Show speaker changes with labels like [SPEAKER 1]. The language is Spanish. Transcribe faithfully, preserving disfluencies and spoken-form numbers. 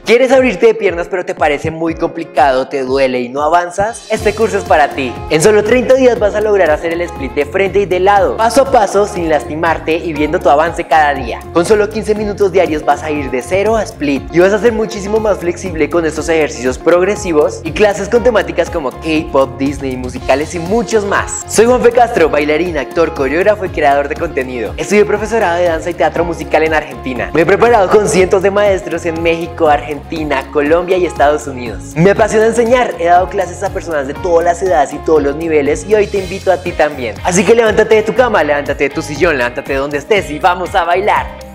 [SPEAKER 1] ¿Quieres abrirte de piernas pero te parece muy complicado, te duele y no avanzas? Este curso es para ti. En solo treinta días vas a lograr hacer el split de frente y de lado, paso a paso, sin lastimarte y viendo tu avance cada día. Con solo quince minutos diarios vas a ir de cero a split y vas a ser muchísimo más flexible con estos ejercicios progresivos y clases con temáticas como K-pop, Disney, musicales y muchos más. Soy Juanfe Castro, bailarín, actor, coreógrafo y creador de contenido. Estudié profesorado de danza y teatro musical en Argentina. Me he preparado con cientos de maestros en México, Argentina, Colombia y Estados Unidos. Me apasiona enseñar, he dado clases a personas de todas las edades y todos los niveles y hoy te invito a ti también. Así que levántate de tu cama, levántate de tu sillón, levántate de donde estés y vamos a bailar.